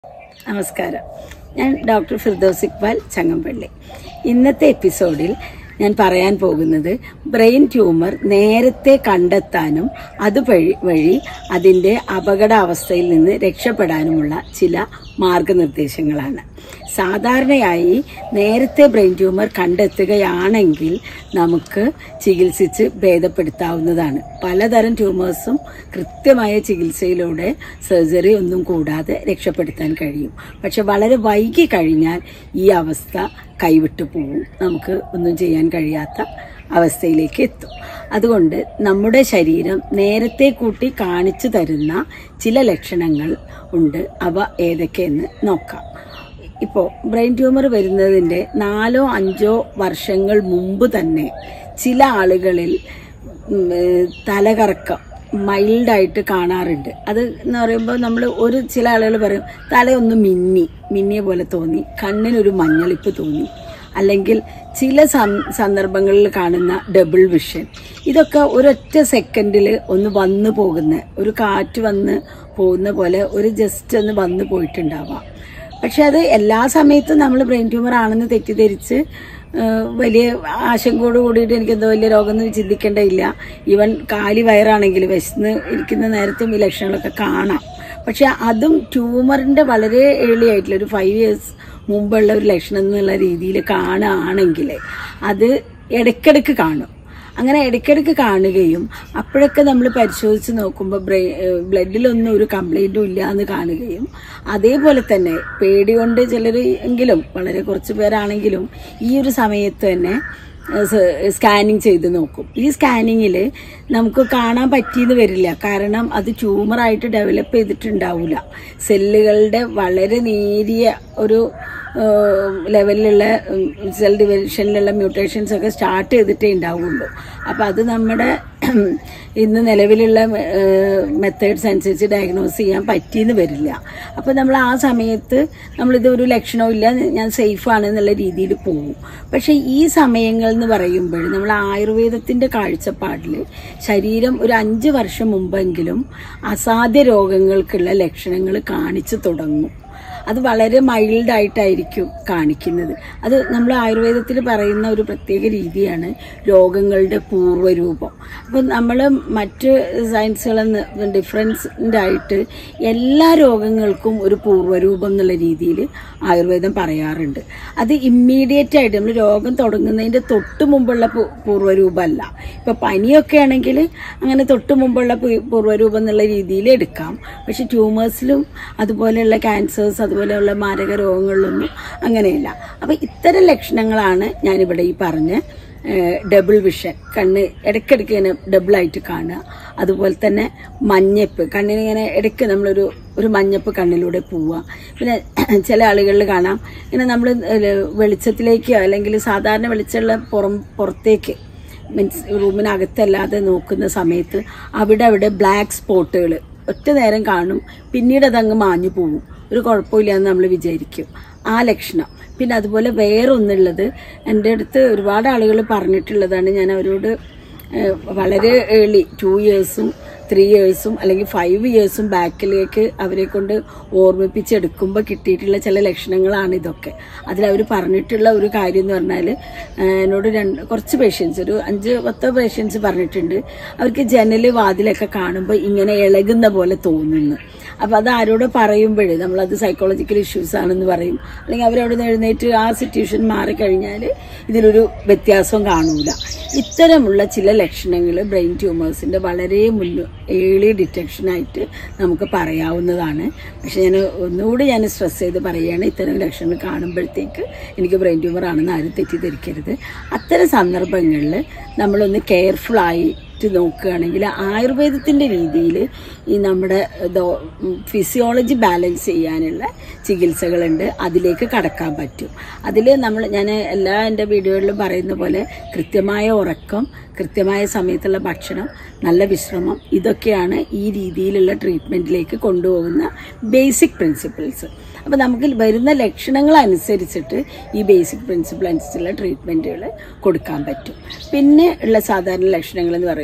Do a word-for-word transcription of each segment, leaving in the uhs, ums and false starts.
നമസ്കാരം. ഞാൻ ഡോക്ടർ ഫിർദൗസ് ഇക്ബാൽ ചങ്ങമ്പള്ളി. ഇന്നത്തെ എപ്പിസോഡിൽ ഞാൻ പറയാൻ പോകുന്നത് ബ്രെയിൻ ട്യൂമർ നേരത്തെ കണ്ടെത്താനും അതുവഴി വഴി അതിൻ്റെ അപകടാവസ്ഥയിൽ നിന്ന് രക്ഷപ്പെടാനുമുള്ള ചില മാർഗനിർദ്ദേശങ്ങളാണ്. സാധാരണയായി നേരത്തെ ബ്രെയിൻ ട്യൂമർ കണ്ടെത്തുകയാണെങ്കിൽ നമുക്ക് ചികിത്സിച്ച് ഭേദപ്പെടുത്താവുന്നതാണ്. പലതരം ട്യൂമേഴ്സും കൃത്യമായ ചികിത്സയിലൂടെ സർജറി ഒന്നും കൂടാതെ രക്ഷപ്പെടുത്താൻ കഴിയും. പക്ഷെ വളരെ വൈകി കഴിഞ്ഞാൽ ഈ അവസ്ഥ കൈവിട്ടു പോവും, നമുക്ക് ഒന്നും ചെയ്യാൻ കഴിയാത്ത അവസ്ഥയിലേക്ക് എത്തും. അതുകൊണ്ട് നമ്മുടെ ശരീരം നേരത്തെ കൂട്ടി കാണിച്ചു തരുന്ന ചില ലക്ഷണങ്ങൾ ഉണ്ട്. അവ ഏതൊക്കെയെന്ന് നോക്കാം. ഇപ്പോൾ ബ്രെയിൻ ട്യൂമർ വരുന്നതിൻ്റെ നാലോ അഞ്ചോ വർഷങ്ങൾ മുമ്പ് തന്നെ ചില ആളുകളിൽ തലകറക്കം മൈൽഡായിട്ട് കാണാറുണ്ട്. അത് എന്ന് പറയുമ്പോൾ നമ്മൾ ഒരു ചില ആളുകൾ പറയും തലയൊന്ന് മിന്നി മിന്നിയ പോലെ തോന്നി, കണ്ണിനൊരു മഞ്ഞളിപ്പ് തോന്നി, അല്ലെങ്കിൽ ചില സന്ദർഭങ്ങളിൽ കാണുന്ന ഡബിൾ വിഷൻ. ഇതൊക്കെ ഒരൊറ്റ സെക്കൻഡിൽ ഒന്ന് വന്നു പോകുന്ന, ഒരു കാറ്റ് വന്ന് പോകുന്ന പോലെ ഒരു ജസ്റ്റ് ഒന്ന് വന്നു പോയിട്ടുണ്ടാവാം. പക്ഷെ അത് എല്ലാ സമയത്തും നമ്മൾ ബ്രെയിൻ ട്യൂമർ ആണെന്ന് തെറ്റിദ്ധരിച്ച് വലിയ ആശങ്കയോട് കൂടിയിട്ട് എനിക്കെന്തോ വലിയ രോഗമൊന്നും ചിന്തിക്കേണ്ടതില്ല. ഈവൻ കാലി വയറാണെങ്കിൽ വിശന്ന് ഇരിക്കുന്ന നേരത്തും ഈ ലക്ഷണങ്ങളൊക്കെ കാണാം. പക്ഷെ അതും ട്യൂമറിന്റെ വളരെ ഏർലി ആയിട്ടുള്ള ഒരു ഫൈവ് ഇയേഴ്സ് മുമ്പുള്ള ഒരു ലക്ഷണം എന്നുള്ള രീതിയിൽ കാണുകയാണെങ്കിൽ അത് ഇടയ്ക്കിടയ്ക്ക് കാണും. അങ്ങനെ ഇടയ്ക്കിടയ്ക്ക് കാണുകയും അപ്പോഴൊക്കെ നമ്മൾ പരിശോധിച്ച് നോക്കുമ്പോൾ ബ്രെയിൻ ബ്ലഡിലൊന്നും ഒരു കംപ്ലൈൻറ്റും ഇല്ല എന്ന് കാണുകയും, അതേപോലെ തന്നെ പേടി കൊണ്ട് ചിലർ എങ്കിലും വളരെ കുറച്ച് പേരാണെങ്കിലും ഈ ഒരു സമയത്ത് തന്നെ സ്കാനിങ് ചെയ്ത് നോക്കും. ഈ സ്കാനിങ്ങിൽ നമുക്ക് കാണാൻ പറ്റിയെന്ന് വരില്ല, കാരണം അത് ട്യൂമറായിട്ട് ഡെവലപ്പ് ചെയ്തിട്ടുണ്ടാവില്ല. സെല്ലുകളുടെ വളരെ നേരിയ ഒരു ലെവലിലുള്ള സെൽ ഡിവിഷനിലുള്ള മ്യൂട്ടേഷൻസ് ഒക്കെ സ്റ്റാർട്ട് ചെയ്തിട്ടേ ഉണ്ടാവുള്ളൂ. അപ്പം അത് നമ്മുടെ ഇന്ന് നിലവിലുള്ള മെത്തേഡ്സ് അനുസരിച്ച് ഡയഗ്നോസ് ചെയ്യാൻ പറ്റിയെന്ന് വരില്ല. അപ്പോൾ നമ്മൾ ആ സമയത്ത് നമ്മളിത് ഒരു ലക്ഷണവും ഇല്ല, ഞാൻ സേഫാണ് എന്നുള്ള രീതിയിൽ പോകും. പക്ഷേ ഈ സമയങ്ങൾ എന്ന് പറയുമ്പോൾ നമ്മൾ ആയുർവേദത്തിൻ്റെ കാഴ്ചപ്പാടിൽ ശരീരം ഒരു അഞ്ച് വർഷം മുമ്പെങ്കിലും അസാധ്യ രോഗങ്ങൾക്കുള്ള ലക്ഷണങ്ങൾ കാണിച്ചു തുടങ്ങും. അത് വളരെ മൈൽഡായിട്ടായിരിക്കും കാണിക്കുന്നത്. അത് നമ്മൾ ആയുർവേദത്തിൽ പറയുന്ന ഒരു പ്രത്യേക രീതിയാണ് രോഗങ്ങളുടെ പൂർവ്വരൂപം. അപ്പം നമ്മൾ മറ്റ് സയൻസുകളെന്ന് ഡിഫറൻസിൻ്റെ ആയിട്ട് എല്ലാ രോഗങ്ങൾക്കും ഒരു പൂർവ്വരൂപം എന്നുള്ള രീതിയിൽ ആയുർവേദം പറയാറുണ്ട്. അത് ഇമ്മീഡിയറ്റ് ആയിട്ട് നമ്മൾ രോഗം തുടങ്ങുന്നതിൻ്റെ തൊട്ട് മുമ്പുള്ള പൂർവ്വരൂപമല്ല. ഇപ്പം പനിയൊക്കെ ആണെങ്കിൽ അങ്ങനെ തൊട്ട് മുമ്പുള്ള പൂർവ്വരൂപം എന്നുള്ള രീതിയിൽ എടുക്കാം. പക്ഷെ ട്യൂമേഴ്സിലും അതുപോലെയുള്ള ക്യാൻസേഴ്സ് അതുപോലെയുള്ള മാരക രോഗങ്ങളിലൊന്നും അങ്ങനെയില്ല. അപ്പം ഇത്തരം ലക്ഷണങ്ങളാണ് ഞാനിവിടെ ഈ പറഞ്ഞ ഡബിൾ വിഷൻ, കണ്ണ് ഇടയ്ക്കിടയ്ക്ക് ഇങ്ങനെ ഡബിളായിട്ട് കാണുക, അതുപോലെ തന്നെ മഞ്ഞപ്പ്, കണ്ണിനിങ്ങനെ ഇടയ്ക്ക് നമ്മളൊരു ഒരു മഞ്ഞപ്പ് കണ്ണിലൂടെ പോവുക. പിന്നെ ചില ആളുകളിൽ കാണാം ഇങ്ങനെ നമ്മൾ വെളിച്ചത്തിലേക്ക് അല്ലെങ്കിൽ സാധാരണ വെളിച്ചമുള്ള പുറം പുറത്തേക്ക് മീൻസ് റൂമിനകത്തല്ലാതെ നോക്കുന്ന സമയത്ത് അവിടെ അവിടെ ബ്ലാക്ക് സ്പോട്ടുകൾ ഒറ്റ നേരം കാണും, പിന്നീട് അതങ്ങ് മാഞ്ഞു പോകും, ഒരു കുഴപ്പമില്ലാന്ന് നമ്മൾ വിചാരിക്കും. ആ ലക്ഷണം. പിന്നെ അതുപോലെ വേറൊന്നുള്ളത് എൻ്റെ അടുത്ത് ഒരുപാട് ആളുകൾ പറഞ്ഞിട്ടുള്ളതാണ്. ഞാൻ അവരോട് വളരെ ഏർലി ടു ഇയേഴ്സും ത്രീ ഇയേഴ്സും അല്ലെങ്കിൽ ഫൈവ് ഇയേഴ്സും ബാക്കിലേക്ക് അവരെ കൊണ്ട് ഓർമ്മിപ്പിച്ചെടുക്കുമ്പോൾ കിട്ടിയിട്ടുള്ള ചില ലക്ഷണങ്ങളാണ് ഇതൊക്കെ. അതിലവർ പറഞ്ഞിട്ടുള്ള ഒരു കാര്യം എന്ന് പറഞ്ഞാൽ, എന്നോട് രണ്ട് കുറച്ച് പേഷ്യൻസ്, ഒരു അഞ്ച് പത്തോ പേഷ്യൻസ് പറഞ്ഞിട്ടുണ്ട് അവർക്ക് ജനൽ വാതിലൊക്കെ കാണുമ്പോൾ ഇങ്ങനെ ഇളകുന്ന പോലെ തോന്നുന്നു. അപ്പം അത് ആരോട് പറയുമ്പോഴേ നമ്മളത് സൈക്കോളജിക്കൽ ഇഷ്യൂസ് ആണെന്ന് പറയും, അല്ലെങ്കിൽ അവരവിടെ നിന്ന് എഴുന്നേറ്റ് ആ സിറ്റുവേഷൻ മാറിക്കഴിഞ്ഞാൽ ഇതിലൊരു വ്യത്യാസം കാണൂല. ഇത്തരമുള്ള ചില ലക്ഷണങ്ങൾ ബ്രെയിൻ ട്യൂമേഴ്സിൻ്റെ വളരെ മുന്നേ ഏർലി ഡിറ്റക്ഷനായിട്ട് നമുക്ക് പറയാവുന്നതാണ്. പക്ഷെ ഞാൻ ഒന്നുകൂടി ഞാൻ സ്ട്രെസ് ചെയ്ത് പറയുകയാണ്, ഇത്തരം ലക്ഷണങ്ങൾ കാണുമ്പോഴത്തേക്ക് എനിക്ക് ബ്രെയിൻ ട്യൂമർ ആണെന്ന് ആരും തെറ്റിദ്ധരിക്കരുത്. അത്തരം സന്ദർഭങ്ങളിൽ നമ്മളൊന്ന് കെയർഫുള്ളായി നോക്കുകയാണെങ്കിൽ ആയുർവേദത്തിൻ്റെ രീതിയിൽ ഈ നമ്മുടെ ഫിസിയോളജി ബാലൻസ് ചെയ്യാനുള്ള ചികിത്സകളുണ്ട്, അതിലേക്ക് കടക്കാൻ പറ്റും. അതിൽ നമ്മൾ ഞാൻ എല്ലാ എൻ്റെ വീഡിയോകളിലും പറയുന്ന പോലെ കൃത്യമായ ഉറക്കം, കൃത്യമായ സമയത്തുള്ള ഭക്ഷണം, നല്ല വിശ്രമം, ഇതൊക്കെയാണ് ഈ രീതിയിലുള്ള ട്രീറ്റ്മെൻറ്റിലേക്ക് കൊണ്ടുപോകുന്ന ബേസിക് പ്രിൻസിപ്പിൾസ്. അപ്പോൾ നമുക്ക് വരുന്ന ലക്ഷണങ്ങൾ അനുസരിച്ചിട്ട് ഈ ബേസിക് പ്രിൻസിപ്പിൾ അനുസരിച്ചുള്ള ട്രീറ്റ്മെൻറ്റുകൾ കൊടുക്കാൻ പറ്റും. പിന്നെ ഉള്ള സാധാരണ ലക്ഷണങ്ങൾ എന്ന് പറയുമ്പോൾ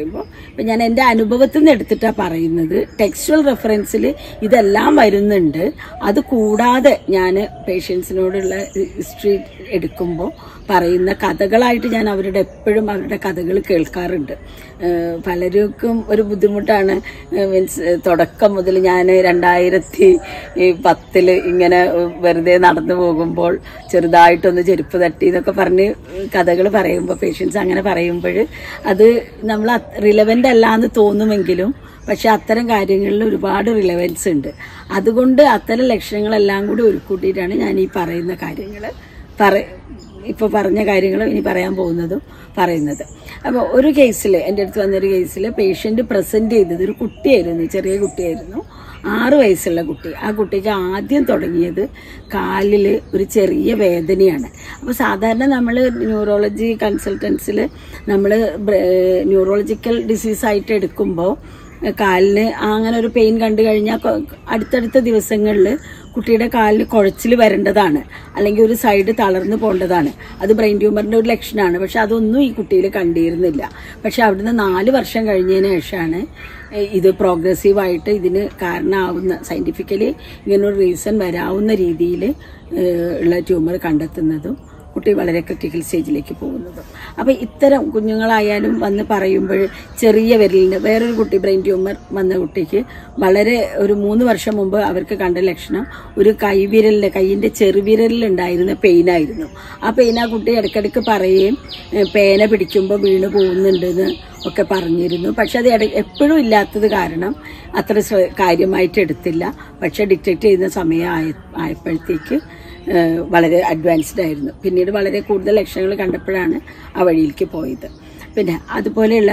പറയുമ്പോൾ ഇപ്പം ഞാൻ എൻ്റെ അനുഭവത്തിൽ നിന്ന് എടുത്തിട്ടാണ് പറയുന്നത്. ടെക്സ്ച്വൽ റെഫറൻസിൽ ഇതെല്ലാം വരുന്നുണ്ട്. അത് കൂടാതെ ഞാൻ പേഷ്യൻസിനോടുള്ള ഹിസ്റ്ററി എടുക്കുമ്പോൾ പറയുന്ന കഥകളായിട്ട് ഞാൻ അവരുടെ എപ്പോഴും അവരുടെ കഥകൾ കേൾക്കാറുണ്ട്. പലർക്കും ഒരു ബുദ്ധിമുട്ടാണ്. മീൻസ് തുടക്കം മുതൽ ഞാൻ രണ്ടായിരത്തി പത്തില് ഇങ്ങനെ വെറുതെ നടന്നു പോകുമ്പോൾ ചെറുതായിട്ടൊന്ന് ചെരുപ്പ് തട്ടി എന്നൊക്കെ പറഞ്ഞ് കഥകൾ പറയുമ്പോൾ പേഷ്യൻസ് അങ്ങനെ പറയുമ്പോൾ അത് നമ്മൾ റിലവൻ്റ് അല്ല എന്ന് തോന്നുമെങ്കിലും പക്ഷെ അത്തരം കാര്യങ്ങളിൽ ഒരുപാട് റിലവൻസ് ഉണ്ട്. അതുകൊണ്ട് അത്തരം ലക്ഷണങ്ങളെല്ലാം കൂടി ഒരുക്കൂട്ടിയിട്ടാണ് ഞാൻ ഈ പറയുന്ന കാര്യങ്ങൾ പറ ഇപ്പോൾ പറഞ്ഞ കാര്യങ്ങളും ഇനി പറയാൻ പോകുന്നതും പറയുന്നത്. അപ്പോൾ ഒരു കേസിൽ എൻ്റെ അടുത്ത് വന്നൊരു കേസിൽ പേഷ്യൻ്റ് പ്രസൻറ്റ് ചെയ്തത് ഒരു കുട്ടിയായിരുന്നു, ചെറിയ കുട്ടിയായിരുന്നു, ആറ് വയസ്സുള്ള കുട്ടി. ആ കുട്ടിക്ക് ആദ്യം തുടങ്ങിയത് കാലിൽ ഒരു ചെറിയ വേദനയാണ്. അപ്പോൾ സാധാരണ നമ്മൾ ന്യൂറോളജി കൺസൾട്ടൻസിൽ നമ്മൾ ന്യൂറോളജിക്കൽ ഡിസീസായിട്ട് എടുക്കുമ്പോൾ കാലിന് അങ്ങനെ ഒരു പെയിൻ കണ്ടു കഴിഞ്ഞാൽ അടുത്തടുത്ത ദിവസങ്ങളിൽ കുട്ടിയുടെ കാലിൽ കുഴച്ചിൽ വരേണ്ടതാണ്, അല്ലെങ്കിൽ ഒരു സൈഡ് തളർന്നു പോകേണ്ടതാണ്. അത് ബ്രെയിൻ ട്യൂമറിൻ്റെ ഒരു ലക്ഷണമാണ്. പക്ഷെ അതൊന്നും ഈ കുട്ടിയിൽ കണ്ടിരുന്നില്ല. പക്ഷെ അവിടുന്ന് നാല് വർഷം കഴിഞ്ഞതിന് ശേഷമാണ് ഇത് പ്രോഗ്രസീവായിട്ട് ഇതിന് കാരണമാവുന്ന സയൻറ്റിഫിക്കലി ഇങ്ങനൊരു റീസൺ വരാവുന്ന രീതിയിൽ ഉള്ള ട്യൂമർ കണ്ടെത്തുന്നതും കുട്ടി വളരെ ക്രിട്ടിക്കൽ സ്റ്റേജിലേക്ക് പോകുന്നതും. അപ്പോൾ ഇത്തരം കുഞ്ഞുങ്ങളായാലും വന്ന് പറയുമ്പോൾ ചെറിയ വിരലിന് വേറൊരു കുട്ടി ബ്രെയിൻ ട്യൂമർ വന്ന കുട്ടിക്ക് വളരെ ഒരു മൂന്ന് വർഷം മുമ്പ് അവർക്ക് കണ്ട ലക്ഷണം ഒരു കൈവിരലിൻ്റെ കൈയിൻ്റെ ചെറുവിരലിലുണ്ടായിരുന്ന പെയിനായിരുന്നു. ആ പെയിൻ ആ കുട്ടി ഇടയ്ക്കിടയ്ക്ക് പറയുകയും പേന പിടിക്കുമ്പോൾ വീണ് പോകുന്നുണ്ടെന്ന് ഒക്കെ പറഞ്ഞിരുന്നു. പക്ഷെ അത് എപ്പോഴും ഇല്ലാത്തത് കാരണം അത്ര കാര്യമായിട്ട് എടുത്തില്ല. പക്ഷെ ഡിറ്റക്ട് ചെയ്യുന്ന സമയം ആയ ആയപ്പോഴത്തേക്ക് വളരെ അഡ്വാൻസ്ഡ് ആയിരുന്നു. പിന്നീട് വളരെ കൂടുതൽ ലക്ഷണങ്ങൾ കണ്ടപ്പോഴാണ് ആ വഴിയിലേക്ക് പോയത്. പിന്നെ അതുപോലെയുള്ള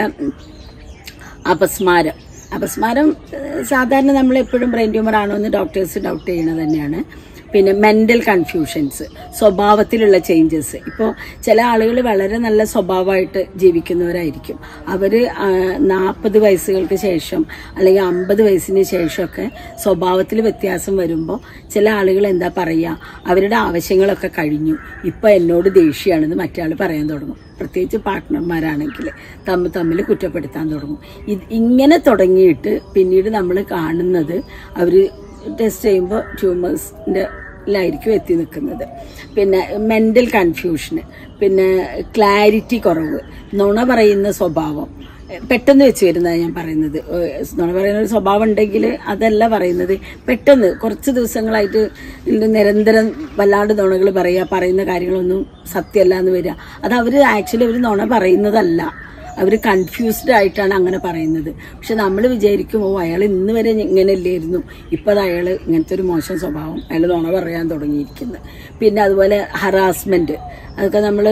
അപസ്മാരം അപസ്മാരം സാധാരണ നമ്മൾ എപ്പോഴും ബ്രെയിൻ ട്യൂമർ ആണോ എന്ന് ഡോക്ടേഴ്സ് ഡൗട്ട് ചെയ്യണത് തന്നെയാണ്. പിന്നെ മെൻ്റൽ കൺഫ്യൂഷൻസ്, സ്വഭാവത്തിലുള്ള ചേഞ്ചസ്. ഇപ്പോൾ ചില ആളുകൾ വളരെ നല്ല സ്വഭാവമായിട്ട് ജീവിക്കുന്നവരായിരിക്കും. അവർ നാൽപ്പത് വയസ്സുകൾക്ക് ശേഷം അല്ലെങ്കിൽ അമ്പത് വയസ്സിന് ശേഷമൊക്കെ സ്വഭാവത്തിൽ വ്യത്യാസം വരുമ്പോൾ ചില ആളുകൾ എന്താ പറയുക, അവരുടെ ആവശ്യങ്ങളൊക്കെ കഴിഞ്ഞു, ഇപ്പം എന്നോട് ദേഷ്യമാണെന്ന് മറ്റേ ആൾ പറയാൻ തുടങ്ങും. പ്രത്യേകിച്ച് പാർട്ട്ണർമാരാണെങ്കിൽ തമ്മിൽ തമ്മിൽ കുറ്റപ്പെടുത്താൻ തുടങ്ങും. ഇത് ഇങ്ങനെ തുടങ്ങിയിട്ട് പിന്നീട് നമ്മൾ കാണുന്നത് അവർ ടെസ്റ്റ് ചെയ്യുമ്പോൾ ട്യൂമേഴ്സിൻ്റെ ലായിരിക്കും എത്തി നിൽക്കുന്നത്. പിന്നെ മെൻ്റൽ കൺഫ്യൂഷന്, പിന്നെ ക്ലാരിറ്റി കുറവ്, നുണ പറയുന്ന സ്വഭാവം, പെട്ടെന്ന് വെച്ച് വരുന്നതാണ് ഞാൻ പറയുന്നത്. നുണ പറയുന്ന ഒരു സ്വഭാവം ഉണ്ടെങ്കിൽ അതല്ല പറയുന്നത്. പെട്ടെന്ന് കുറച്ച് ദിവസങ്ങളായിട്ട് നിരന്തരം വല്ലാണ്ട് നുണകൾ പറയുക, പറയുന്ന കാര്യങ്ങളൊന്നും സത്യമല്ല എന്ന് വരിക. അത് അവർ ആക്ച്വലി അവർ നുണ പറയുന്നതല്ല, അവർ കൺഫ്യൂസ്ഡ് ആയിട്ടാണ് അങ്ങനെ പറയുന്നത്. പക്ഷെ നമ്മൾ വിചാരിക്കും ഓ അയാൾ ഇന്ന് വരെ ഇങ്ങനെ അല്ലായിരുന്നു, ഇപ്പം അത് അയാൾ ഇങ്ങനത്തെ ഒരു മോശം സ്വഭാവം, അയാൾ നുണ പറയാൻ തുടങ്ങിയിരിക്കുന്നത്. പിന്നെ അതുപോലെ ഹറാസ്മെൻറ്റ്, അതൊക്കെ നമ്മൾ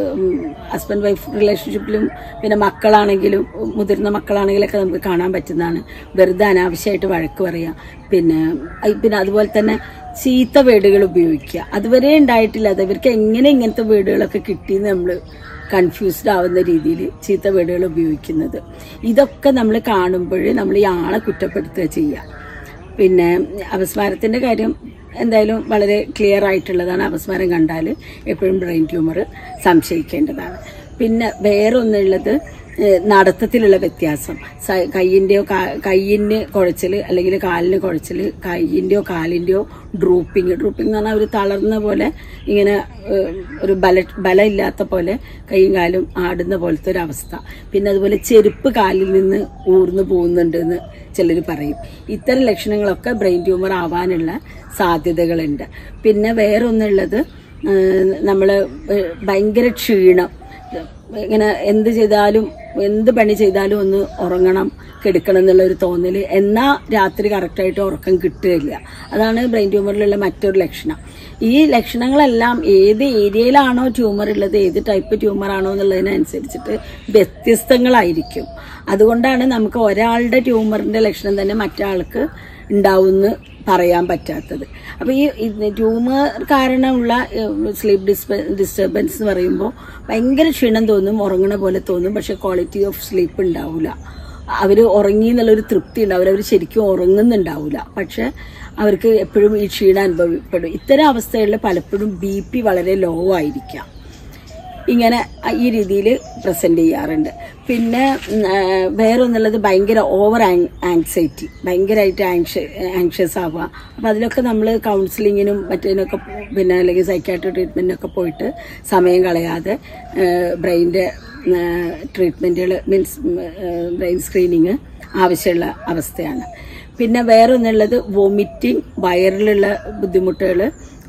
ഹസ്ബൻഡ് വൈഫ് റിലേഷൻഷിപ്പിലും പിന്നെ മക്കളാണെങ്കിലും മുതിർന്ന മക്കളാണെങ്കിലൊക്കെ നമുക്ക് കാണാൻ പറ്റുന്നതാണ്. വെറുതെ അനാവശ്യമായിട്ട് വഴക്ക് പറയുക. പിന്നെ പിന്നെ അതുപോലെ തന്നെ ചീത്ത വേർഡുകൾ ഉപയോഗിക്കുക. അതുവരെ ഉണ്ടായിട്ടില്ല. അത് ഇവർക്ക് എങ്ങനെ ഇങ്ങനത്തെ വേർഡുകളൊക്കെ കിട്ടിയെന്ന് നമ്മൾ കൺഫ്യൂസ്ഡ് ആവുന്ന രീതിയിൽ ചീത്ത വേർഡുകൾ ഉപയോഗിക്കുന്നത്. ഇതൊക്കെ നമ്മൾ കാണുമ്പോൾ നമ്മൾ ഈ ആളെ കുറ്റപ്പെടുത്തുക ചെയ്യുക. പിന്നെ അപസ്മാരത്തിൻ്റെ കാര്യം എന്തായാലും വളരെ ക്ലിയർ ആയിട്ടുള്ളതാണ്. അപസ്മാരം കണ്ടാൽ എപ്പോഴും ബ്രെയിൻ ട്യൂമർ സംശയിക്കേണ്ടതാണ്. പിന്നെ വേറൊന്നുള്ളത് നടത്തത്തിലുള്ള വ്യത്യാസം, കയ്യിൻ്റെയോ കയ്യിന് കുഴച്ചിൽ അല്ലെങ്കിൽ കാലിന് കുഴച്ചിൽ, കയ്യിൻ്റെയോ കാലിൻ്റെയോ ഡ്രൂപ്പിങ് ഡ്രൂപ്പിംഗ് എന്ന് പറഞ്ഞാൽ ഒരു തളർന്ന പോലെ ഇങ്ങനെ ഒരു ബല ബലമില്ലാത്ത പോലെ കൈയും കാലും ആടുന്ന പോലത്തെ ഒരു അവസ്ഥ. പിന്നെ അതുപോലെ ചെരുപ്പ് കാലിൽ നിന്ന് ഊർന്നു പോകുന്നുണ്ടെന്ന് ചിലർ പറയും. ഇത്തരം ലക്ഷണങ്ങളൊക്കെ ബ്രെയിൻ ട്യൂമർ ആവാനുള്ള സാധ്യതകളുണ്ട്. പിന്നെ വേറൊന്നുള്ളത് നമ്മൾ ഭയങ്കര ക്ഷീണം, ഇങ്ങനെ എന്ത് ചെയ്താലും എന്ത് പണി ചെയ്താലും ഒന്ന് ഉറങ്ങണം കിടക്കണം എന്നുള്ളൊരു തോന്നൽ, എന്നാൽ രാത്രി കറക്റ്റായിട്ട് ഉറക്കം കിട്ടുകയില്ല. അതാണ് ബ്രെയിൻ ട്യൂമറിലുള്ള മറ്റൊരു ലക്ഷണം. ഈ ലക്ഷണങ്ങളെല്ലാം ഏത് ഏരിയയിലാണോ ട്യൂമർ ഉള്ളത്, ഏത് ടൈപ്പ് ട്യൂമർ ആണോ എന്നുള്ളതിനനുസരിച്ചിട്ട് വ്യത്യസ്തങ്ങളായിരിക്കും. അതുകൊണ്ടാണ് നമുക്ക് ഒരാളുടെ ട്യൂമറിൻ്റെ ലക്ഷണം തന്നെ മറ്റാൾക്ക് ഉണ്ടാവുമെന്ന് പറയാൻ പറ്റാത്തത്. അപ്പോൾ ഈ ട്യൂമർ കാരണമുള്ള സ്ലീപ്പ് ഡിസ്പ ഡിസ്റ്റർബൻസ് എന്ന് പറയുമ്പോൾ ഭയങ്കര ക്ഷീണം തോന്നും, ഉറങ്ങണ പോലെ തോന്നും, പക്ഷെ ക്വാളിറ്റി ഓഫ് സ്ലീപ്പ് ഉണ്ടാവില്ല. അവർ ഉറങ്ങി എന്നുള്ളൊരു തൃപ്തി ഉണ്ടാവില്ല, അവർ ശരിക്കും ഉറങ്ങുന്നുണ്ടാവില്ല, പക്ഷെ അവർക്ക് എപ്പോഴും ഈ ക്ഷീണം അനുഭവപ്പെടും. ഇത്തരം അവസ്ഥകളിൽ പലപ്പോഴും ബി പി വളരെ ലോ ആയിരിക്കാം. ഇങ്ങനെ ഈ രീതിയിൽ പ്രസന്റ് ചെയ്യാറുണ്ട്. പിന്നെ വേറൊന്നുള്ളത് ഭയങ്കര ഓവർ ആങ്സൈറ്റി, ഭയങ്കരമായിട്ട് ആങ്ഷ ആങ്ഷ്യസ് ആവുക. അപ്പം അതിലൊക്കെ നമ്മൾ കൗൺസിലിങ്ങിനും മറ്റേതിനൊക്കെ പിന്നെ അല്ലെങ്കിൽ സൈക്കാട്രി ട്രീറ്റ്മെൻറ്റിനൊക്കെ പോയിട്ട് സമയം കളയാതെ ബ്രെയിൻ്റെ ട്രീറ്റ്മെൻറ്റുകൾ മീൻസ് ബ്രെയിൻ സ്ക്രീനിങ് ആവശ്യമുള്ള അവസ്ഥയാണ്. പിന്നെ വേറൊന്നുള്ളത് വോമിറ്റിംഗ്, വയറിലുള്ള ബുദ്ധിമുട്ടുകൾ,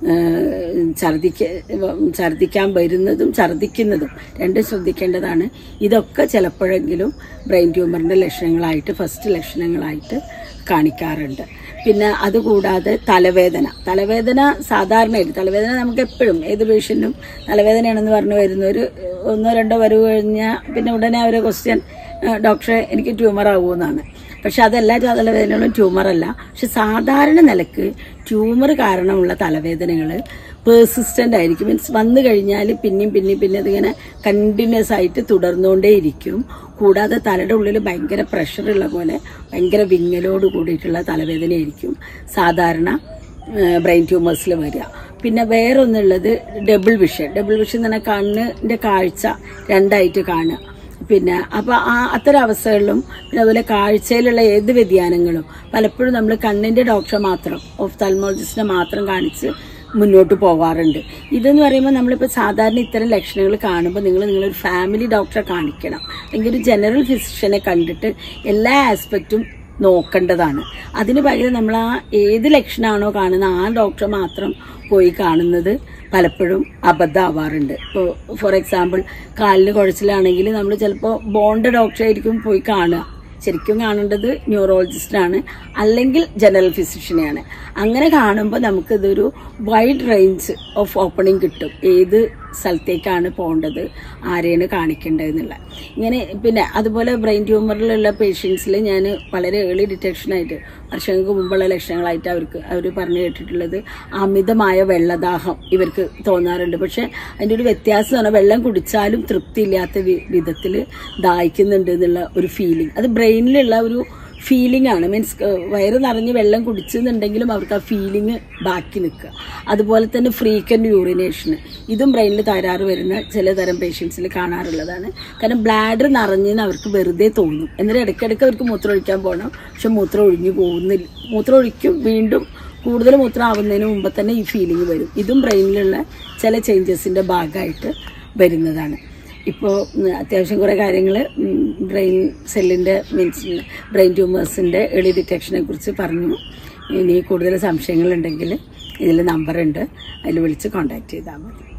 ഛർദിക്ക ഛർദിക്കാൻ വരുന്നതും ഛർദിക്കുന്നതും രണ്ടും ശ്രദ്ധിക്കേണ്ടതാണ്. ഇതൊക്കെ ചിലപ്പോഴെങ്കിലും ബ്രെയിൻ ട്യൂമറിൻ്റെ ലക്ഷണങ്ങളായിട്ട് ഫസ്റ്റ് ലക്ഷണങ്ങളായിട്ട് കാണിക്കാറുണ്ട്. പിന്നെ അതുകൂടാതെ തലവേദന തലവേദന സാധാരണയായിട്ട് തലവേദന നമുക്ക് എപ്പോഴും ഏത് പേഷ്യൻറ്റും തലവേദനയാണെന്ന് പറഞ്ഞു വരുന്നവർ ഒന്നോ രണ്ടോ വരവ് കഴിഞ്ഞാൽ പിന്നെ ഉടനെ അവർ ക്വസ്റ്റ്യൻ ഡോക്ടറെ എനിക്ക് ട്യൂമർ ആവുമെന്നാണ്. പക്ഷെ അതെല്ലാ തലവേദനകളും ട്യൂമറല്ല. പക്ഷെ സാധാരണ നിലക്ക് ട്യൂമർ കാരണമുള്ള തലവേദനകൾ പേഴ്സിസ്റ്റൻ്റ് ആയിരിക്കും. മീൻസ് വന്നു കഴിഞ്ഞാൽ പിന്നെയും പിന്നെയും പിന്നെ അതിങ്ങനെ കണ്ടിന്യൂസ് ആയിട്ട് തുടർന്നുകൊണ്ടേയിരിക്കും. കൂടാതെ തലയുടെ ഉള്ളിൽ ഭയങ്കര പ്രഷറുള്ള പോലെ ഭയങ്കര വിങ്ങലോട് കൂടിയിട്ടുള്ള തലവേദനയായിരിക്കും സാധാരണ ബ്രെയിൻ ട്യൂമേഴ്സിൽ വരിക. പിന്നെ വേറൊന്നുള്ളത് ഡബിൾ വിഷൻ. ഡബിൾ വിഷൻ എന്ന് പറഞ്ഞാൽ കണ്ണിൻ്റെ കാഴ്ച രണ്ടായിട്ട് കാണുക. പിന്നെ അപ്പോൾ ആ അത്തരം അവസ്ഥകളിലും പിന്നെ അതുപോലെ കാഴ്ചയിലുള്ള ഏത് വ്യതിയാനങ്ങളും പലപ്പോഴും നമ്മൾ കണ്ണിൻ്റെ ഡോക്ടറെ മാത്രം ഓഫ്താൽമോളജിസ്റ്റിനെ മാത്രം കാണിച്ച് മുന്നോട്ട് പോകാറുണ്ട്. ഇതെന്ന് പറയുമ്പോൾ നമ്മളിപ്പോൾ സാധാരണ ഇത്തരം ലക്ഷണങ്ങൾ കാണുമ്പോൾ നിങ്ങൾ നിങ്ങളൊരു ഫാമിലി ഡോക്ടറെ കാണിക്കണം, അല്ലെങ്കിൽ ഒരു ജനറൽ ഫിസിഷ്യനെ കണ്ടിട്ട് എല്ലാ ആസ്പെക്റ്റും നോക്കേണ്ടതാണ്. അതിന് പകരം നമ്മൾ ആ ഏത് ലക്ഷണമാണോ കാണുന്ന ആ ഡോക്ടറെ മാത്രം പോയി കാണുന്നത് പലപ്പോഴും അബദ്ധമാവാറുണ്ട്. ഇപ്പോൾ ഫോർ എക്സാമ്പിൾ കാലിന് കുഴച്ചിലാണെങ്കിൽ നമ്മൾ ചിലപ്പോൾ ബോണ്ട ഡോക്ടറെ ആയിരിക്കും പോയി കാണുക. ശരിക്കും കാണേണ്ടത് ന്യൂറോളജിസ്റ്റാണ്, അല്ലെങ്കിൽ ജനറൽ ഫിസിഷ്യനെയാണ്. അങ്ങനെ കാണുമ്പോൾ നമുക്കിതൊരു വൈഡ് റേഞ്ച് ഓഫ് ഓപ്പണിംഗ് കിട്ടും, ഏത് സ്ഥലത്തേക്കാണ് പോകേണ്ടത്, ആരെയാണ് കാണിക്കേണ്ടതെന്നുള്ള. ഇങ്ങനെ പിന്നെ അതുപോലെ ബ്രെയിൻ ട്യൂമറിലുള്ള പേഷ്യൻസിൽ ഞാൻ വളരെ ഏർലി ഡിറ്റക്ഷനായിട്ട് വർഷങ്ങൾക്ക് മുമ്പുള്ള ലക്ഷണങ്ങളായിട്ട് അവർക്ക് അവർ പറഞ്ഞു കേട്ടിട്ടുള്ളത് അമിതമായ വെള്ളദാഹം ഇവർക്ക് തോന്നാറുണ്ട്. പക്ഷെ അതിൻ്റെ ഒരു വ്യത്യാസം പറഞ്ഞാൽ വെള്ളം കുടിച്ചാലും തൃപ്തിയില്ലാത്ത വിധത്തിൽ ദാഹിക്കുന്നുണ്ട് എന്നുള്ള ഒരു ഫീലിംഗ്, അത് ബ്രെയിനിലുള്ള ഒരു ഫീലിംഗ് ആണ്. മീൻസ് വയറ് നിറഞ്ഞ് വെള്ളം കുടിച്ചെന്നുണ്ടെങ്കിലും അവർക്ക് ആ ഫീലിംഗ് ബാക്കി നിൽക്കുക. അതുപോലെ തന്നെ ഫ്രീക്വൻറ്റ് യൂറിനേഷൻ, ഇതും ബ്രെയിനിൽ തകരാറ് വരുന്ന ചിലതരം പേഷ്യൻസിൽ കാണാറുള്ളതാണ്. കാരണം ബ്ലാഡർ നിറഞ്ഞെന്ന് അവർക്ക് വെറുതെ തോന്നും, എന്നിട്ട് ഇടയ്ക്കിടയ്ക്ക് അവർക്ക് മൂത്രം ഒഴിക്കാൻ പോകണം, പക്ഷെ മൂത്രം ഒഴിഞ്ഞു പോകുന്നില്ല. മൂത്രം ഒഴിക്കും, വീണ്ടും കൂടുതൽ മൂത്രം ആവുന്നതിന് മുമ്പ് തന്നെ ഈ ഫീലിംഗ് വരും. ഇതും ബ്രെയിനിലുള്ള ചില ചേഞ്ചസിൻ്റെ ഭാഗമായിട്ട് വരുന്നതാണ്. ഇപ്പോൾ അത്യാവശ്യം കുറേ കാര്യങ്ങൾ ബ്രെയിൻ സെല്ലിൻ്റെ മീൻസ് ബ്രെയിൻ ട്യൂമേഴ്സിൻ്റെ ഏർലി ഡിറ്റക്ഷനെ കുറിച്ച് പറഞ്ഞു. ഇനി കൂടുതൽ സംശയങ്ങളുണ്ടെങ്കിൽ ഇതിൽ നമ്പറുണ്ട്, അതിൽ വിളിച്ച് കോൺടാക്ട് ചെയ്താൽ മതി.